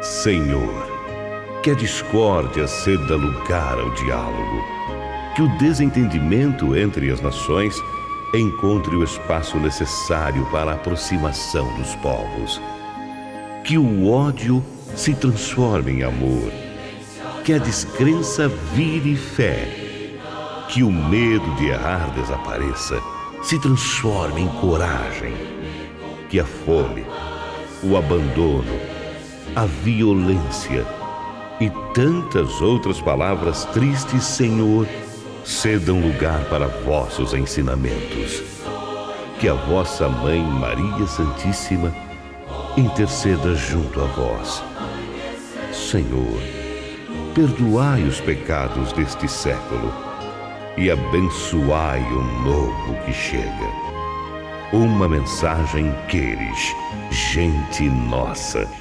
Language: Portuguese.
Senhor, que a discórdia ceda lugar ao diálogo, que o desentendimento entre as nações encontre o espaço necessário para a aproximação dos povos, que o ódio se transforme em amor, que a descrença vire fé, que o medo de errar desapareça, se transforme em coragem, que a fome, o abandono, a violência e tantas outras palavras tristes, Senhor, cedam lugar para vossos ensinamentos. Que a vossa Mãe Maria Santíssima interceda junto a vós. Senhor, perdoai os pecados deste século e abençoai o novo que chega. Uma mensagem queres, gente nossa.